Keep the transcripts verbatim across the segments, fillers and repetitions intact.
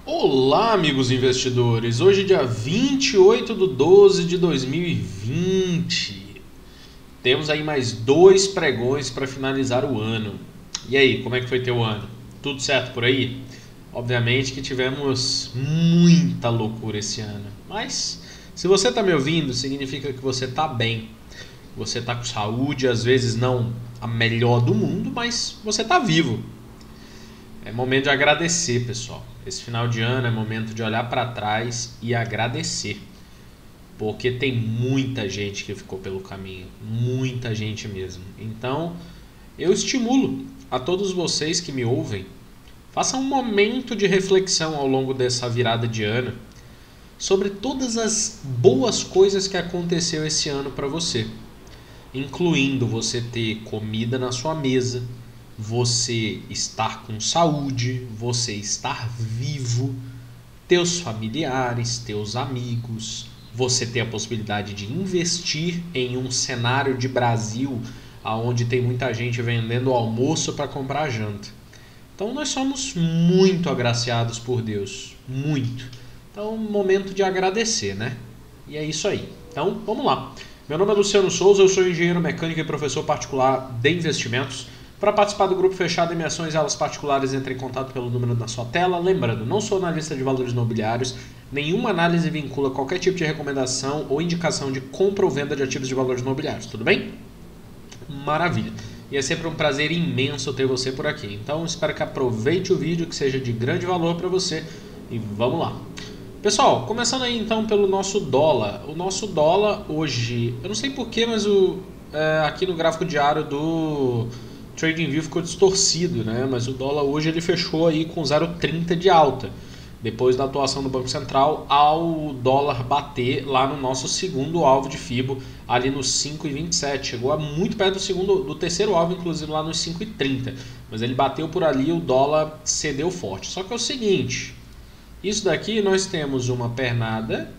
Olá, amigos investidores! Hoje, dia vinte e oito de doze de dois mil e vinte. Temos aí mais dois pregões para finalizar o ano. E aí, como é que foi teu ano? Tudo certo por aí? Obviamente que tivemos muita loucura esse ano. Mas, se você está me ouvindo, significa que você está bem. Você está com saúde, às vezes não a melhor do mundo, mas você está vivo. É momento de agradecer, pessoal. Esse final de ano é momento de olhar para trás e agradecer. Porque tem muita gente que ficou pelo caminho. Muita gente mesmo. Então, eu estimulo a todos vocês que me ouvem, façam um momento de reflexão ao longo dessa virada de ano sobre todas as boas coisas que aconteceu esse ano para você. Incluindo você ter comida na sua mesa, você estar com saúde, você estar vivo, teus familiares, teus amigos, você ter a possibilidade de investir em um cenário de Brasil onde tem muita gente vendendo almoço para comprar janta. Então nós somos muito agraciados por Deus, muito. Então momento de agradecer, né? E é isso aí. Então vamos lá. Meu nome é Luciano Souza, eu sou engenheiro mecânico e professor particular de investimentos. Para participar do grupo fechado em ações e aulas particulares, entre em contato pelo número na sua tela. Lembrando, não sou analista de valores imobiliários, nenhuma análise vincula qualquer tipo de recomendação ou indicação de compra ou venda de ativos de valores imobiliários, tudo bem? Maravilha! E é sempre um prazer imenso ter você por aqui. Então espero que aproveite o vídeo, que seja de grande valor para você e vamos lá! Pessoal, começando aí então pelo nosso dólar. O nosso dólar hoje, eu não sei porquê, mas o, é, aqui no gráfico diário do TradingView ficou distorcido, né? Mas o dólar hoje ele fechou aí com zero vírgula trinta de alta, depois da atuação do Banco Central ao dólar bater lá no nosso segundo alvo de Fibo, ali nos cinco vírgula vinte e sete. Chegou a muito perto do segundo, do terceiro alvo, inclusive lá nos cinco vírgula trinta. Mas ele bateu por ali e o dólar cedeu forte. Só que é o seguinte, isso daqui nós temos uma pernada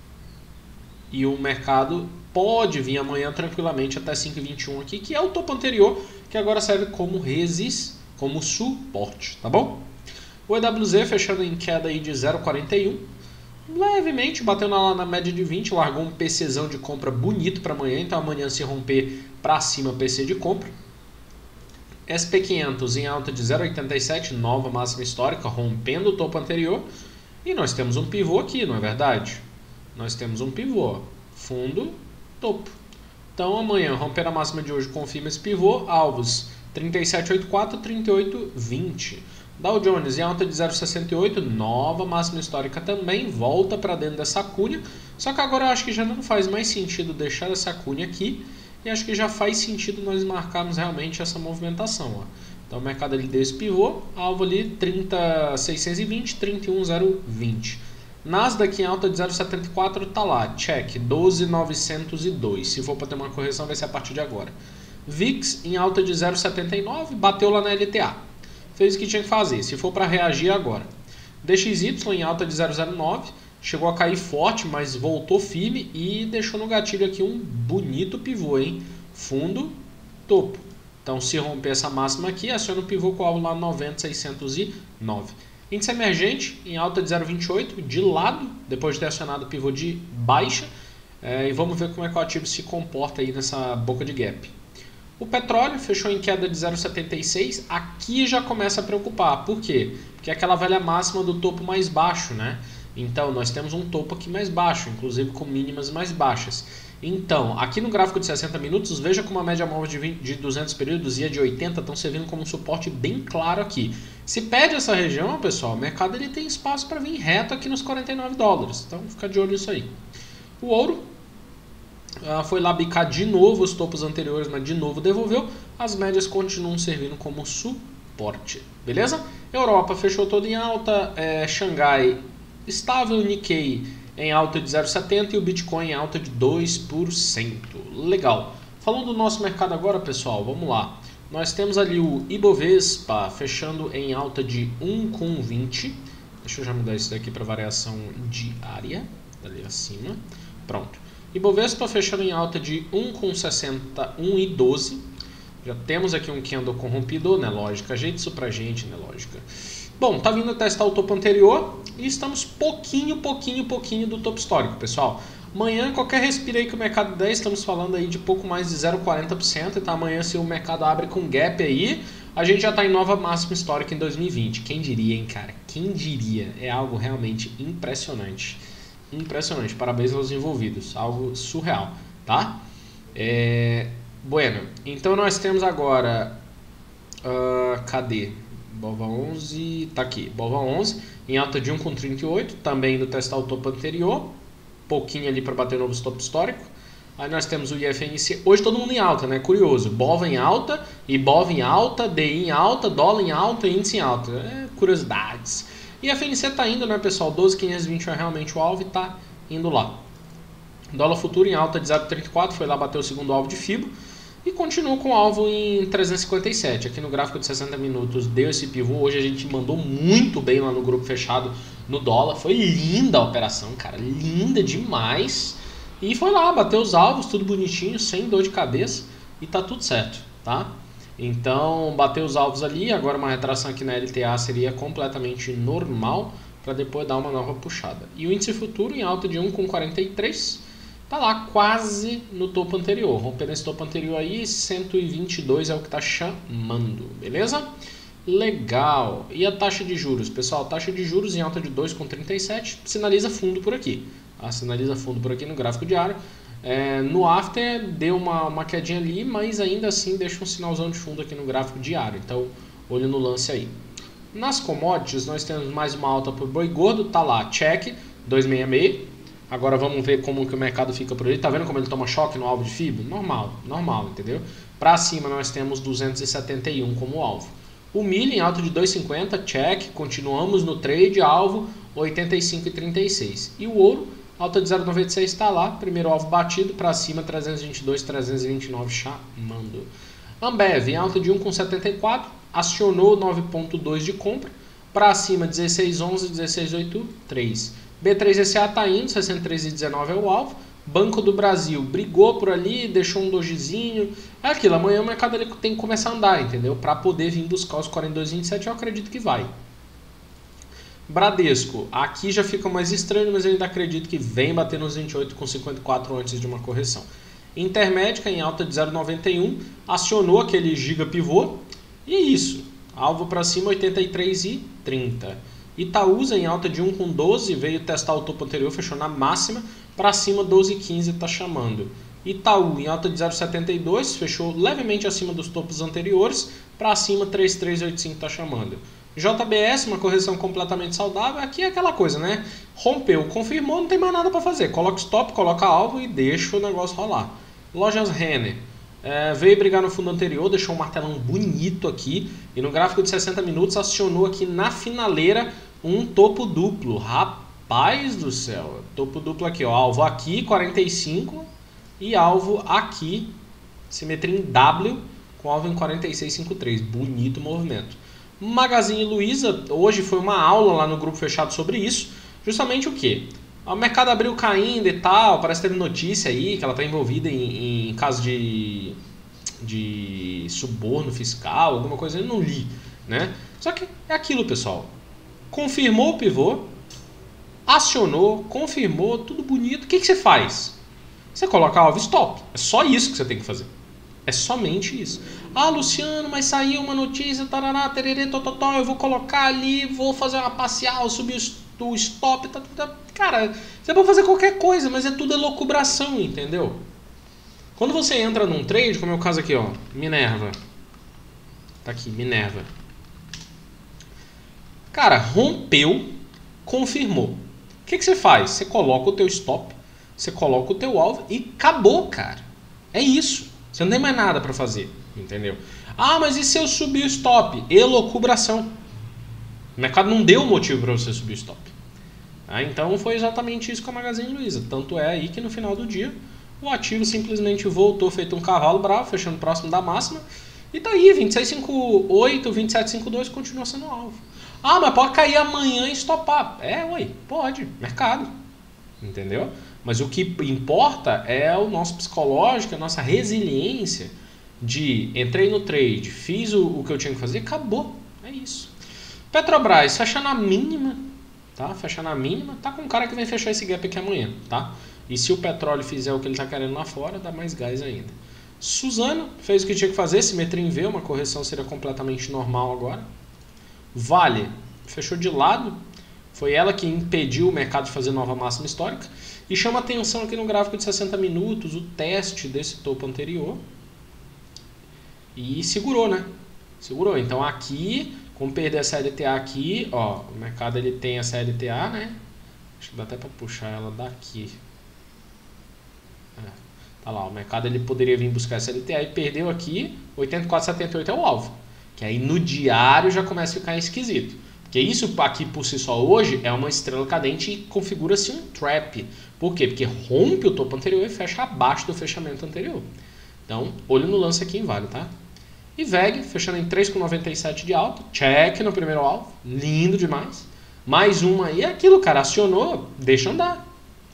e o mercado pode vir amanhã tranquilamente até cinco vírgula vinte e um aqui, que é o topo anterior, que agora serve como resistência, como suporte, tá bom? O E W Z fechando em queda aí de zero vírgula quarenta e um, levemente bateu na, na média de vinte, largou um PCzão de compra bonito para amanhã, então amanhã se romper para cima P C de compra. S P quinhentos em alta de zero vírgula oitenta e sete, nova máxima histórica, rompendo o topo anterior. E nós temos um pivô aqui, não é verdade? Nós temos um pivô, fundo, topo. Então amanhã romper a máxima de hoje, confirma esse pivô, alvos trinta e sete vírgula oitenta e quatro, trinta e oito vírgula vinte. Dow Jones em alta de zero vírgula sessenta e oito, nova máxima histórica também, volta para dentro dessa cunha, só que agora eu acho que já não faz mais sentido deixar essa cunha aqui, e acho que já faz sentido nós marcarmos realmente essa movimentação. Ó. Então o mercado ele deu esse pivô, alvo ali trinta mil seiscentos e vinte, trinta e um mil e vinte. Nasdaq em alta de zero vírgula setenta e quatro, tá lá, check, doze mil novecentos e dois. Se for para ter uma correção, vai ser a partir de agora. V I X em alta de zero vírgula setenta e nove, bateu lá na L T A. Fez o que tinha que fazer, se for para reagir agora. D X Y em alta de zero vírgula zero nove, chegou a cair forte, mas voltou firme e deixou no gatilho aqui um bonito pivô, hein? Fundo, topo. Então, se romper essa máxima aqui, aciona o pivô com o alvo lá noventa mil seiscentos e nove. Índice emergente em alta de zero vírgula vinte e oito, de lado, depois de ter acionado o pivô de baixa. É, e vamos ver como é que o ativo se comporta aí nessa boca de gap. O petróleo fechou em queda de zero vírgula setenta e seis, aqui já começa a preocupar. Por quê? Porque é aquela velha máxima do topo mais baixo, né? Então, nós temos um topo aqui mais baixo, inclusive com mínimas mais baixas. Então, aqui no gráfico de sessenta minutos, veja como a média móvel de, vinte, de duzentos períodos e a de oitenta estão servindo como um suporte bem claro aqui. Se perde essa região, pessoal, o mercado ele tem espaço para vir reto aqui nos quarenta e nove dólares. Então, fica de olho nisso aí. O ouro uh, foi lá bicar de novo os topos anteriores, mas de novo devolveu. As médias continuam servindo como suporte. Beleza? Europa fechou toda em alta. É, Xangai estável, Nikkei em alta de zero vírgula setenta e o Bitcoin em alta de dois por cento. Legal. Falando do nosso mercado agora, pessoal, vamos lá. Nós temos ali o Ibovespa fechando em alta de um vírgula vinte. Deixa eu já mudar isso daqui para variação diária, ali acima. Pronto. Ibovespa fechando em alta de um vírgula sessenta, um vírgula doze. Já temos aqui um candle corrompido, né? Lógica. Ajeite isso pra gente, né? Lógica. Bom, tá vindo a testar o topo anterior e estamos pouquinho, pouquinho, pouquinho do topo histórico, pessoal. Amanhã, qualquer respiro aí que o mercado der, estamos falando aí de pouco mais de zero vírgula quarenta por cento. Então amanhã, se o mercado abre com gap aí, a gente já está em nova máxima histórica em dois mil e vinte. Quem diria, hein, cara? Quem diria? É algo realmente impressionante. Impressionante. Parabéns aos envolvidos. Algo surreal, tá? É... Bueno, então nós temos agora... Uh, cadê? Bova onze, tá aqui. Bova onze em alta de um vírgula trinta e oito, também indo testar o topo anterior. Pouquinho ali para bater o novo topo histórico. Aí nós temos o I F N C, hoje todo mundo em alta, né? Curioso, Bova em alta, Ibova em alta, D I em alta, dólar em alta, índice em alta. É, curiosidades. I F N C tá indo, né, pessoal? doze mil quinhentos e vinte é realmente o alvo e tá indo lá. Dólar futuro em alta de zero vírgula trinta e quatro, foi lá bater o segundo alvo de Fibo. E continua com o alvo em trezentos e cinquenta e sete. Aqui no gráfico de sessenta minutos deu esse pivô. Hoje a gente mandou muito bem lá no grupo fechado no dólar. Foi linda a operação, cara. Linda demais. E foi lá, bateu os alvos, tudo bonitinho, sem dor de cabeça. E tá tudo certo, tá? Então, bateu os alvos ali. Agora uma retração aqui na L T A seria completamente normal, para depois dar uma nova puxada. E o índice futuro em alta de um vírgula quarenta e três. Tá lá quase no topo anterior. Rompendo esse topo anterior aí, cento e vinte e dois é o que tá chamando, beleza? Legal. E a taxa de juros? Pessoal, taxa de juros em alta de dois vírgula trinta e sete, sinaliza fundo por aqui. Tá? Sinaliza fundo por aqui no gráfico diário. É, no after deu uma, uma quedinha ali, mas ainda assim deixa um sinalzão de fundo aqui no gráfico diário. Então, olho no lance aí. Nas commodities, nós temos mais uma alta por boi gordo. Tá lá, check, duzentos e sessenta e seis. Agora vamos ver como que o mercado fica por aí. Tá vendo como ele toma choque no alvo de Fibo? Normal, normal, entendeu? Para cima nós temos duzentos e setenta e um como alvo. O milho em alta de dois vírgula cinquenta, check. Continuamos no trade, alvo oitenta e cinco vírgula trinta e seis. E o ouro, alta de zero vírgula noventa e seis, está lá. Primeiro alvo batido, para cima trezentos e vinte e dois, trezentos e vinte e nove chamando. Ambev em alta de um vírgula setenta e quatro, acionou nove vírgula dois de compra. Para cima dezesseis vírgula onze, dezesseis vírgula oitenta e três. B três S A está indo, sessenta e três vírgula dezenove é o alvo. Banco do Brasil brigou por ali, deixou um dojizinho. É aquilo, amanhã o mercado ele tem que começar a andar, entendeu? Para poder vir buscar os quarenta e dois vírgula vinte e sete, eu acredito que vai. Bradesco, aqui já fica mais estranho, mas eu ainda acredito que vem bater nos vinte e oito vírgula cinquenta e quatro antes de uma correção. Intermédica em alta de zero vírgula noventa e um, acionou aquele giga pivô. E é isso, alvo para cima oitenta e três vírgula trinta. Itaúsa em alta de um vírgula doze, veio testar o topo anterior, fechou na máxima, para cima doze vírgula quinze está chamando. Itaú em alta de zero vírgula setenta e dois, fechou levemente acima dos topos anteriores, para cima três mil trezentos e oitenta e cinco está chamando. J B S, uma correção completamente saudável, aqui é aquela coisa, né? Rompeu, confirmou, não tem mais nada para fazer. Coloca stop, coloca alvo e deixa o negócio rolar. Lojas Renner. É, veio brigar no fundo anterior, deixou um martelão bonito aqui. E no gráfico de sessenta minutos acionou aqui na finaleira um topo duplo. Rapaz do céu. Topo duplo aqui, ó. Alvo aqui, quarenta e cinco. E alvo aqui, simetria em W, com alvo em quarenta e seis vírgula cinquenta e três. Bonito movimento. Magazine Luiza, hoje foi uma aula lá no grupo fechado sobre isso. Justamente o que? O mercado abriu caindo e tal, parece que teve notícia aí que ela está envolvida em, em caso de, de suborno fiscal, alguma coisa, eu não li, né? Só que é aquilo, pessoal. Confirmou o pivô, acionou, confirmou, tudo bonito. O que, que você faz? Você coloca alvo stop. É só isso que você tem que fazer. É somente isso. Ah, Luciano, mas saiu uma notícia, tarará, tererê, tototó, eu vou colocar ali, vou fazer uma parcial, subir o stop, tá, tá, tá. Cara, você pode fazer qualquer coisa, mas é tudo elucubração, entendeu? Quando você entra num trade, como é o caso aqui, ó, Minerva. Tá aqui, Minerva. Cara, rompeu, confirmou. O que, que você faz? Você coloca o teu stop, você coloca o teu alvo e acabou, cara. É isso. Você não tem mais nada para fazer, entendeu? Ah, mas e se eu subir o stop? Elucubração. O mercado não deu motivo para você subir o stop. Ah, então foi exatamente isso com a Magazine Luiza. Tanto é aí que no final do dia o ativo simplesmente voltou feito um cavalo bravo, fechando próximo da máxima. E tá aí, vinte e seis vírgula cinquenta e oito, vinte e sete vírgula cinquenta e dois continua sendo alvo. Ah, mas pode cair amanhã e estopar. É, ué, pode. Mercado. Entendeu? Mas o que importa é o nosso psicológico, a nossa resiliência de entrei no trade, fiz o, o que eu tinha que fazer, acabou. É isso. Petrobras fecha na mínima, tá? Fecha na mínima, tá com um cara que vem fechar esse gap aqui amanhã, tá? E se o petróleo fizer o que ele tá querendo lá fora, dá mais gás ainda. Suzano fez o que tinha que fazer, simetria em V, uma correção seria completamente normal agora. Vale fechou de lado, foi ela que impediu o mercado de fazer nova máxima histórica. E chama atenção aqui no gráfico de sessenta minutos o teste desse topo anterior. E segurou, né? Segurou. Então aqui, como perder essa L T A aqui, ó, o mercado ele tem essa L T A, né? Acho que dá até para puxar ela daqui. É, tá lá, o mercado ele poderia vir buscar essa L T A e perdeu aqui, oitenta e quatro vírgula setenta e oito é o alvo. Que aí no diário já começa a ficar esquisito. Porque isso aqui por si só hoje é uma estrela cadente e configura-se um trap. Por quê? Porque rompe o topo anterior e fecha abaixo do fechamento anterior. Então, olho no lance aqui em Vale, tá? E V E G, fechando em três vírgula noventa e sete de alta. Check no primeiro alvo. Lindo demais. Mais uma aí. É aquilo, cara. Acionou, deixa andar.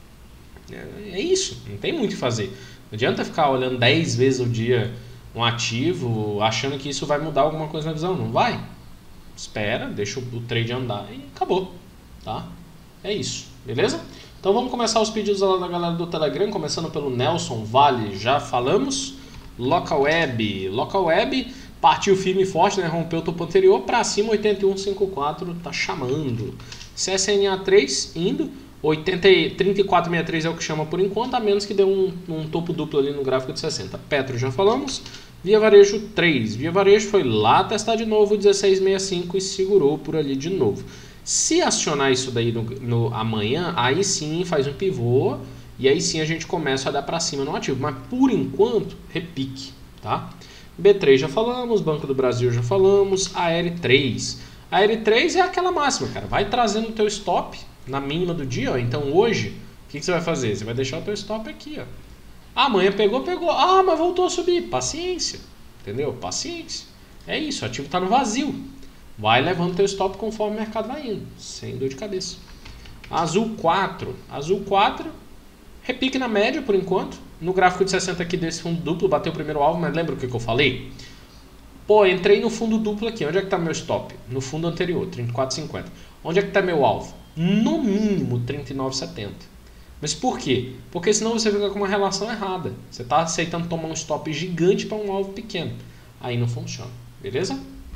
É, é isso. Não tem muito o que fazer. Não adianta ficar olhando dez vezes ao dia um ativo, achando que isso vai mudar alguma coisa na visão. Não vai. Espera, deixa o trade andar e acabou. Tá? É isso. Beleza? Então vamos começar os pedidos lá da galera do Telegram, começando pelo Nelson Vale, já falamos. Local Web, Local Web partiu firme e forte, né? Rompeu o topo anterior para cima, oitenta e um vírgula cinquenta e quatro, tá chamando. C S N A três indo, oitenta, trinta e quatro vírgula sessenta e três é o que chama por enquanto, a menos que dê um, um topo duplo ali no gráfico de sessenta. Petro já falamos. Via Varejo três, Via Varejo foi lá testar de novo, dezesseis vírgula sessenta e cinco e segurou por ali de novo. Se acionar isso daí no, no amanhã, aí sim faz um pivô e aí sim a gente começa a olhar para cima no ativo. Mas por enquanto, repique, tá? B três já falamos, Banco do Brasil já falamos, A R três. A R três é aquela máxima, cara. Vai trazendo o teu stop na mínima do dia, ó. Então hoje, o que, que você vai fazer? Você vai deixar o teu stop aqui, ó. Ah, amanhã pegou, pegou. Ah, mas voltou a subir. Paciência, entendeu? Paciência. É isso, o ativo tá no vazio. Vai levando teu stop conforme o mercado vai indo, sem dor de cabeça. Azul quatro. Azul quatro, repique na média por enquanto. No gráfico de sessenta aqui desse fundo duplo, bateu o primeiro alvo, mas lembra o que, que eu falei? Pô, entrei no fundo duplo aqui. Onde é que está meu stop? No fundo anterior, trinta e quatro vírgula cinquenta. Onde é que está meu alvo? No mínimo trinta e nove vírgula setenta. Mas por quê? Porque senão você fica com uma relação errada. Você está aceitando tomar um stop gigante para um alvo pequeno. Aí não funciona, beleza?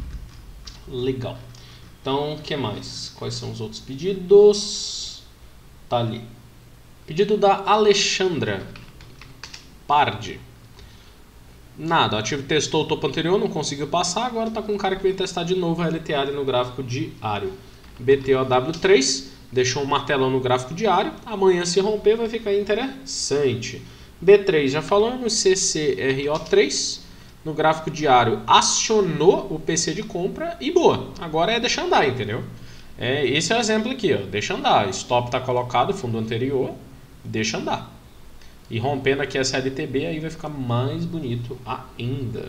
Legal. Então, o que mais? Quais são os outros pedidos? Tá ali. Pedido da Alexandra Pardi. Nada, o ativo testou o topo anterior, não conseguiu passar, agora tá com um cara que veio testar de novo a L T A ali no gráfico diário. B T O W três, deixou um martelão no gráfico diário, amanhã se romper vai ficar interessante. B três já falamos, C C R O três. No gráfico diário acionou o P C de compra e boa, agora é deixar andar, entendeu? É, esse é o exemplo aqui, ó, deixa andar, stop está colocado, fundo anterior, deixa andar. E rompendo aqui essa L T B aí vai ficar mais bonito ainda.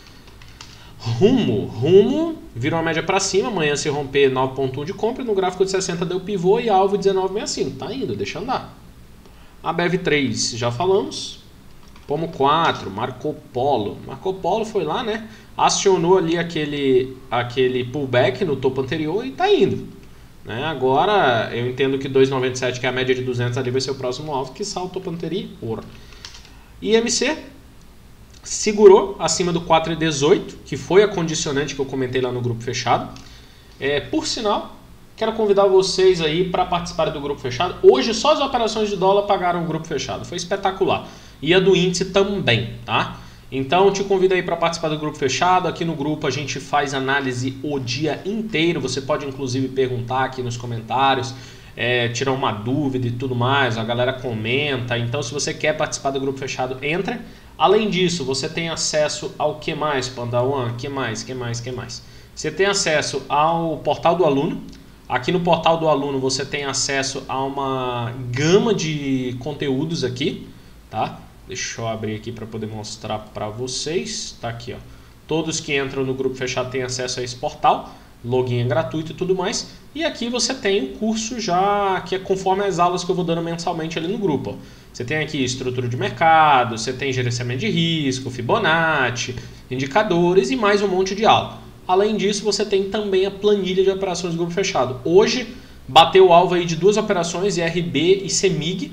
Rumo, Rumo virou a média para cima, amanhã se romper nove ponto um de compra, no gráfico de sessenta deu pivô e alvo dezenove vírgula sessenta e cinco, tá indo, deixa andar. A B E V três já falamos. Pomo quatro, Marco Polo. Marco Polo foi lá, né? Acionou ali aquele, aquele pullback no topo anterior e tá indo. Né? Agora eu entendo que dois vírgula noventa e sete, que é a média de duzentos ali, vai ser o próximo alvo, que salta o topo anterior. I M C segurou acima do quatro vírgula dezoito, que foi a condicionante que eu comentei lá no grupo fechado. É, por sinal, quero convidar vocês aí para participarem do grupo fechado. Hoje só as operações de dólar pagaram o grupo fechado. Foi espetacular. E a do índice também, tá? Então te convido aí para participar do grupo fechado. Aqui no grupo a gente faz análise o dia inteiro. Você pode inclusive perguntar aqui nos comentários, é, tirar uma dúvida e tudo mais. A galera comenta. Então se você quer participar do grupo fechado, entra. Além disso, você tem acesso ao que mais, Panda One? Que mais, que mais, que mais? Você tem acesso ao portal do aluno. Aqui no portal do aluno você tem acesso a uma gama de conteúdos aqui, tá? Deixa eu abrir aqui para poder mostrar para vocês. Tá aqui, ó. Todos que entram no grupo fechado têm acesso a esse portal. Login é gratuito e tudo mais. E aqui você tem o curso já, que é conforme as aulas que eu vou dando mensalmente ali no grupo. Ó. Você tem aqui estrutura de mercado, você tem gerenciamento de risco, Fibonacci, indicadores e mais um monte de aula. Além disso, você tem também a planilha de operações do grupo fechado. Hoje, bateu o alvo aí de duas operações, I R B e CEMIG.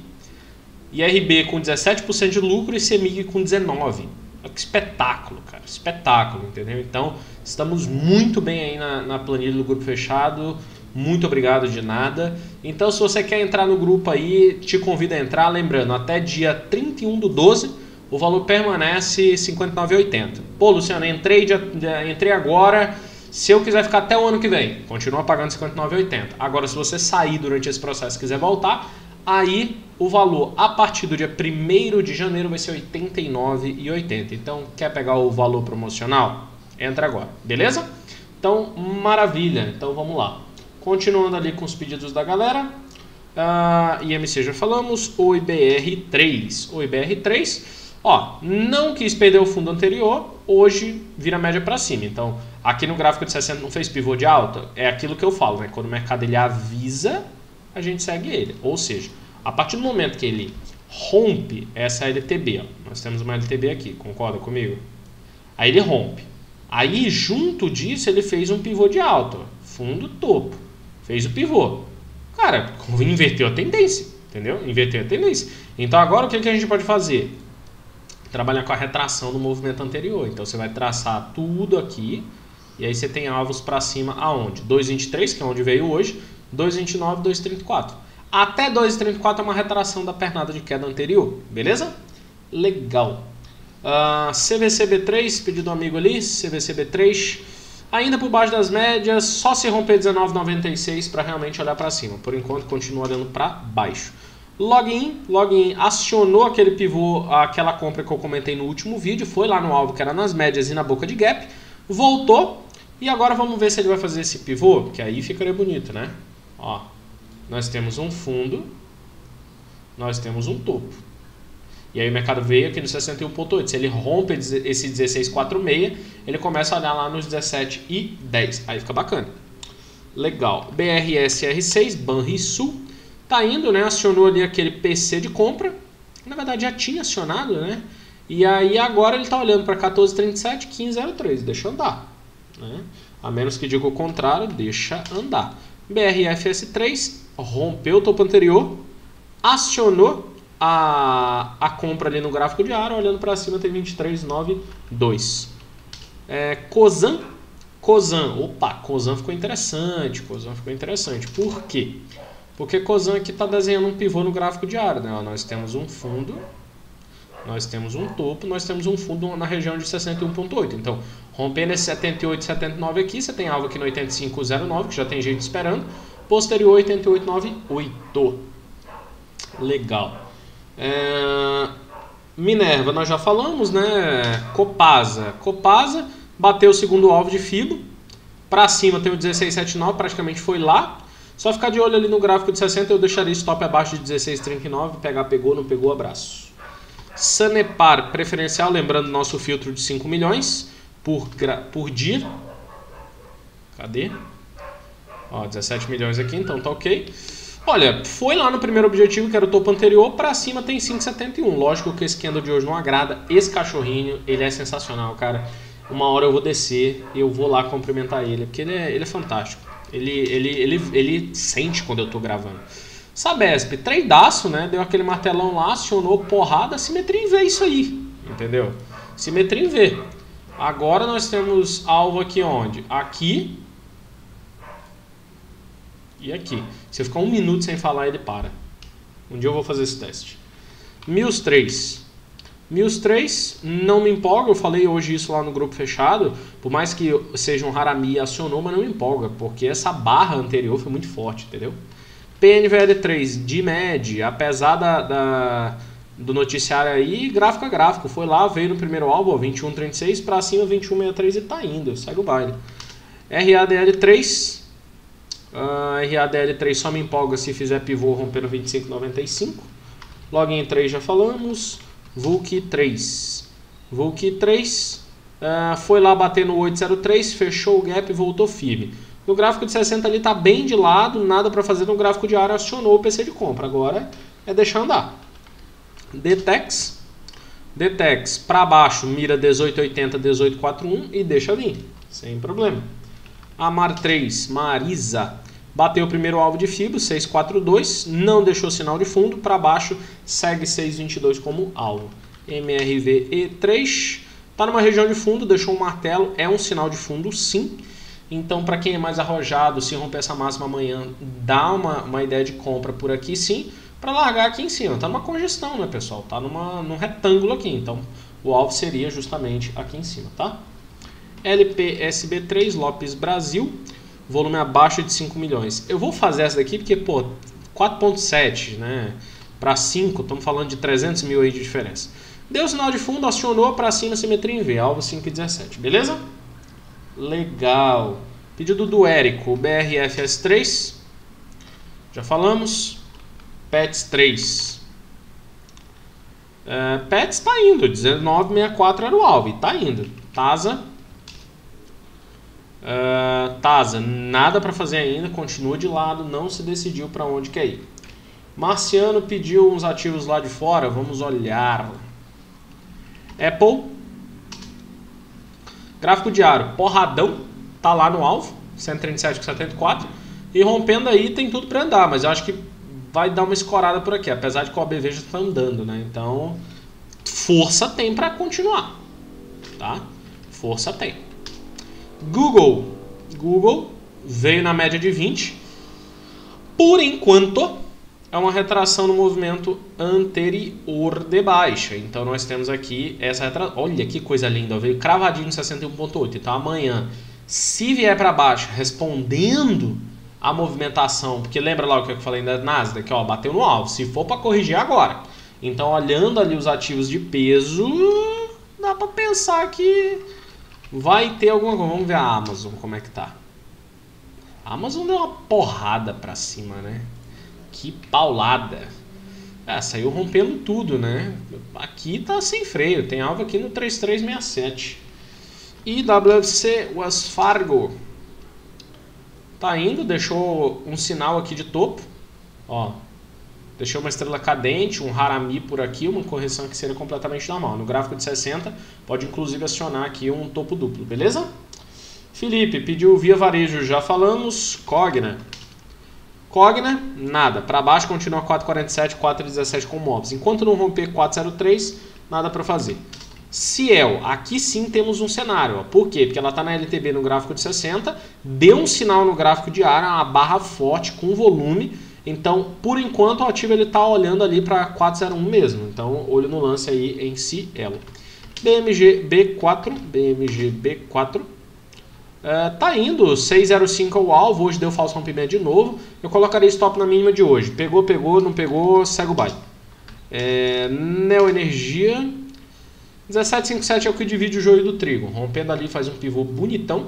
I R B com dezessete por cento de lucro e CEMIG com dezenove por cento. Que espetáculo, cara. Espetáculo, entendeu? Então, estamos muito bem aí na, na planilha do grupo fechado. Muito obrigado de nada. Então, se você quer entrar no grupo aí, te convido a entrar. Lembrando, até dia trinta e um do doze, o valor permanece cinquenta e nove reais e oitenta centavos. Pô, Luciano, entrei, entrei agora. Se eu quiser ficar até o ano que vem, continua pagando cinquenta e nove reais e oitenta centavos. Agora, se você sair durante esse processo e quiser voltar, aí o valor a partir do dia primeiro de janeiro vai ser oitenta e nove reais e oitenta centavos. Então, quer pegar o valor promocional? Entra agora, beleza? Então, maravilha. Então, vamos lá. Continuando ali com os pedidos da galera. Uh, I M C já falamos. O I B R três. O I B R três, ó, não quis perder o fundo anterior, hoje vira média para cima. Então, aqui no gráfico de sessenta não fez pivô de alta? É aquilo que eu falo, né? Quando o mercado ele avisa, a gente segue ele. Ou seja, a partir do momento que ele rompe essa L T B, ó, nós temos uma L T B aqui, concorda comigo? Aí ele rompe. Aí, junto disso, ele fez um pivô de alta, ó, fundo topo. Fez o pivô. Cara, inverteu a tendência, entendeu? Inverteu a tendência. Então, agora o que, que a gente pode fazer? Trabalhar com a retração do movimento anterior. Então, você vai traçar tudo aqui e aí você tem alvos para cima aonde? dois vírgula vinte e três, que é onde veio hoje, dois vírgula vinte e nove, dois vírgula trinta e quatro. Até dois vírgula trinta e quatro é uma retração da pernada de queda anterior, beleza? Legal. Uh, C V C B três, pedido do amigo ali, C V C B três, ainda por baixo das médias, só se romper dezenove vírgula noventa e seis para realmente olhar para cima. Por enquanto, continua olhando para baixo. Login, login acionou aquele pivô, aquela compra que eu comentei no último vídeo, foi lá no alvo que era nas médias e na boca de gap, voltou, e agora vamos ver se ele vai fazer esse pivô, que aí ficaria bonito, né? Ó, nós temos um fundo, nós temos um topo. E aí o mercado veio aqui no sessenta e um ponto oito. Se ele rompe esse dezesseis vírgula quarenta e seis, ele começa a olhar lá nos dezessete e dez. Aí fica bacana. Legal. B R S R seis, Banrisul, tá indo, né? Acionou ali aquele P C de compra. Na verdade já tinha acionado, né? E aí agora ele tá olhando para quatorze vírgula trinta e sete, quinze vírgula zero três. Deixa andar, né? A menos que diga o contrário, deixa andar. B R F S três, rompeu o topo anterior, acionou A, a compra ali no gráfico diário, olhando para cima tem vinte e três vírgula noventa e dois. É, Cosan, Cosan, opa, Cosan ficou interessante, Cosan ficou interessante. Por quê? Porque Cosan aqui está desenhando um pivô no gráfico diário, né? Ó, nós temos um fundo, nós temos um topo, nós temos um fundo na região de sessenta e um ponto oito. Então, rompendo esse setenta e oito, setenta e nove aqui, você tem alvo aqui no oitenta e cinco zero nove, que já tem gente esperando, posterior oitenta e oito noventa e oito. Legal. É, Minerva nós já falamos, né? Copasa, Copasa bateu o segundo alvo de Fibo, para cima tem o dezesseis vírgula setenta e nove, praticamente foi lá. Só ficar de olho ali no gráfico de sessenta, eu deixaria stop abaixo de dezesseis vírgula trinta e nove, pegar, pegou, não pegou, abraço. Sanepar preferencial, lembrando nosso filtro de cinco milhões por, por dia. Cadê? Ó, dezessete milhões aqui, então tá ok. Olha, foi lá no primeiro objetivo, que era o topo anterior, para cima tem cinco vírgula setenta e um. Lógico que esse candle de hoje não agrada. Esse cachorrinho, ele é sensacional, cara. Uma hora eu vou descer e eu vou lá cumprimentar ele, porque ele é, ele é fantástico. Ele, ele, ele, ele sente quando eu tô gravando. Sabesp, tradeaço, né? Deu aquele martelão lá, acionou porrada, simetria em V isso aí, entendeu? Simetria em V. Agora nós temos alvo aqui onde? Aqui e aqui. Se eu ficar um minuto sem falar, ele para. Um dia eu vou fazer esse teste. M I U S três. M I U S três não me empolga. Eu falei hoje isso lá no grupo fechado. Por mais que seja um Harami, acionou, mas não me empolga. Porque essa barra anterior foi muito forte, entendeu? P N V L três de média, apesar da, da, do noticiário aí, gráfico a gráfico. Foi lá, veio no primeiro alvo, ó, vinte e um vírgula trinta e seis, para cima vinte e um vírgula sessenta e três e tá indo. Segue o baile. R A D L três. Uh, R A D L três só me empolga se fizer pivô rompendo vinte e cinco vírgula noventa e cinco. Login três já falamos. V U C três. V U C três uh, foi lá bater no oito zero três, fechou o gap e voltou firme. No gráfico de sessenta ali tá bem de lado, nada para fazer no gráfico diário, acionou o P C de compra. Agora é deixar andar. Detex. Detex para baixo, mira dezoito oitenta, dezoito quarenta e um e deixa vir. Sem problema. Amar três, Marisa. Bateu o primeiro alvo de fibra, seis quatro dois, não deixou sinal de fundo, para baixo segue seis vinte e dois como alvo. M R V E três, está numa região de fundo, deixou um martelo, é um sinal de fundo sim. Então para quem é mais arrojado, se romper essa máxima amanhã, dá uma, uma ideia de compra por aqui sim, para largar aqui em cima. Está numa congestão, né pessoal? Está numa, num retângulo aqui, então o alvo seria justamente aqui em cima, tá? L P S B três, Lopes Brasil. Volume abaixo de cinco milhões. Eu vou fazer essa daqui porque, pô, quatro ponto sete, né, para cinco, estamos falando de trezentos mil aí de diferença. Deu sinal de fundo, acionou para cima, simetria em V, alvo cinco e dezessete, beleza? Legal. Pedido do Érico, B R F S três. Já falamos. Pets três. É, Pets está indo, dezenove sessenta e quatro era o alvo, e está indo. Tasa. Uh, Tasa, nada para fazer ainda, continua de lado, não se decidiu para onde quer ir. Marciano pediu uns ativos lá de fora, vamos olhar. Apple, gráfico diário, porradão, tá lá no alvo, cento e trinta e sete vírgula setenta e quatro, e rompendo aí tem tudo para andar, mas eu acho que vai dar uma escorada por aqui, apesar de que o O B V já está andando, né? Então, força tem para continuar, tá? Força tem. Google, Google veio na média de vinte, por enquanto é uma retração no movimento anterior de baixa, então nós temos aqui essa retração, olha que coisa linda, veio cravadinho em sessenta e um ponto oito, então amanhã se vier para baixo respondendo a movimentação, porque lembra lá o que eu falei da Nasdaq, ó, bateu no alvo, se for para corrigir agora, então olhando ali os ativos de peso, dá para pensar que vai ter alguma coisa. Vamos ver a Amazon como é que tá. A Amazon deu uma porrada pra cima, né? Que paulada. É, saiu rompendo tudo, né? Aqui tá sem freio. Tem alvo aqui no três três seis sete. E W F C, Wells Fargo. Tá indo, deixou um sinal aqui de topo. Ó. Deixou uma estrela cadente, um harami por aqui, uma correção que seria completamente normal. No gráfico de sessenta, pode inclusive acionar aqui um topo duplo, beleza? Felipe pediu via varejo, já falamos. Cogna. Cogna, nada. Para baixo continua quatro quarenta e sete, quatro dezessete com móveis. Enquanto não romper quatro zero três, nada para fazer. Ciel, aqui sim temos um cenário. Ó. Por quê? Porque ela está na L T B no gráfico de sessenta, deu um sinal no gráfico diário, uma barra forte com volume. Então, por enquanto, o ativo está olhando ali para quatro zero um mesmo. Então, olho no lance aí em Ciel. B M G B quatro, B M G B quatro. Uh, tá indo, seis zero cinco é o alvo, hoje deu falso rompimento de novo. Eu colocaria stop na mínima de hoje. Pegou, pegou, não pegou, segue o baile. É, Neoenergia. dezessete cinquenta e sete é o que divide o joio do trigo. Rompendo ali faz um pivô bonitão.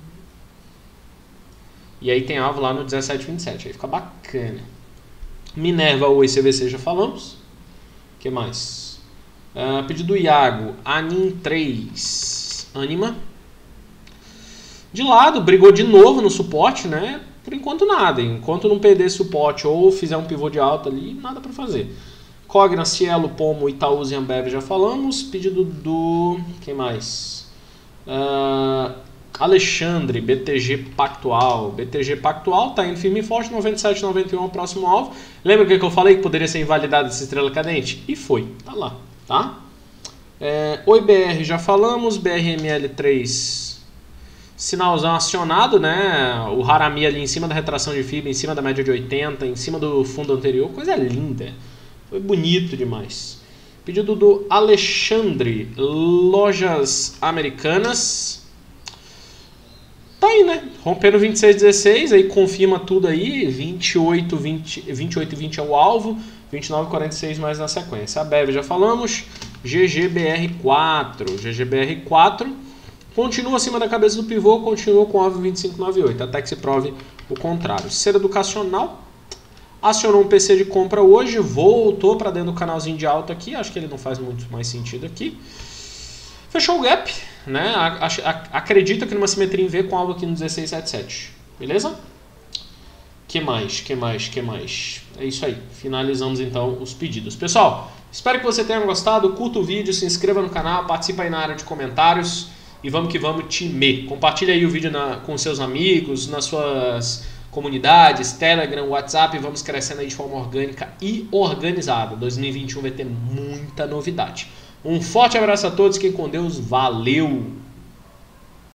E aí tem alvo lá no dezessete vinte e sete, aí fica bacana. Minerva ou I C V C já falamos. O que mais? Uh, pedido do Iago, Anin três, Anima. De lado, brigou de novo no suporte, né? Por enquanto nada. Enquanto não perder suporte ou fizer um pivô de alta ali, nada para fazer. Cogna, Cielo, Pomo, Itaúsa e Ambev já falamos. Pedido do... quem mais? Uh, Alexandre, B T G Pactual. B T G Pactual tá indo firme e forte, noventa e sete noventa e um é o próximo alvo. Lembra que eu falei que poderia ser invalidada essa estrela cadente? E foi, tá lá, tá? É, Oi B R já falamos, B R M L três, sinalzão acionado, né? O harami ali em cima da retração de fibra, em cima da média de oitenta, em cima do fundo anterior, coisa linda. Foi bonito demais. Pedido do Alexandre, Lojas Americanas. Tá aí, né? Rompendo vinte e seis dezesseis, aí confirma tudo aí. vinte e oito vinte, vinte e oito vinte é o alvo, vinte e nove quarenta e seis mais na sequência. A B E V já falamos. G G B R quatro. G G B R quatro continua acima da cabeça do pivô, continua com o alvo vinte e cinco noventa e oito, até que se prove o contrário. Ser educacional. Acionou um P C de compra hoje, voltou para dentro do canalzinho de alta aqui. Acho que ele não faz muito mais sentido aqui. Fechou o gap, né? Acredita que numa simetria em V com algo aqui no dezesseis setenta e sete. Beleza? Que mais? Que mais? Que mais? É isso aí. Finalizamos então os pedidos. Pessoal, espero que você tenha gostado. Curta o vídeo, se inscreva no canal, participe aí na área de comentários. E vamos que vamos, time. Compartilha aí o vídeo na, com seus amigos, nas suas comunidades, Telegram, WhatsApp. Vamos crescendo aí de forma orgânica e organizada. dois mil e vinte e um vai ter muita novidade. Um forte abraço a todos. Fiquem com Deus. Valeu!